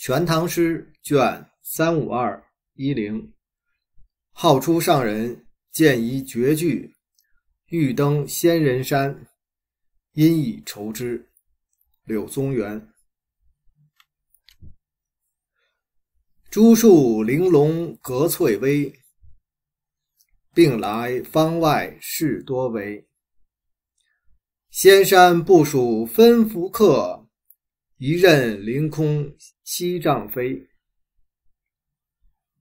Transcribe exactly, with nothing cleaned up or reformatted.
全唐诗》卷三五二一零。号出上人见一绝句，欲登仙人山，因以酬之。柳宗元。朱树玲珑隔翠微，并来方外事多为。仙山不属分福客，一任凌空西帐飞。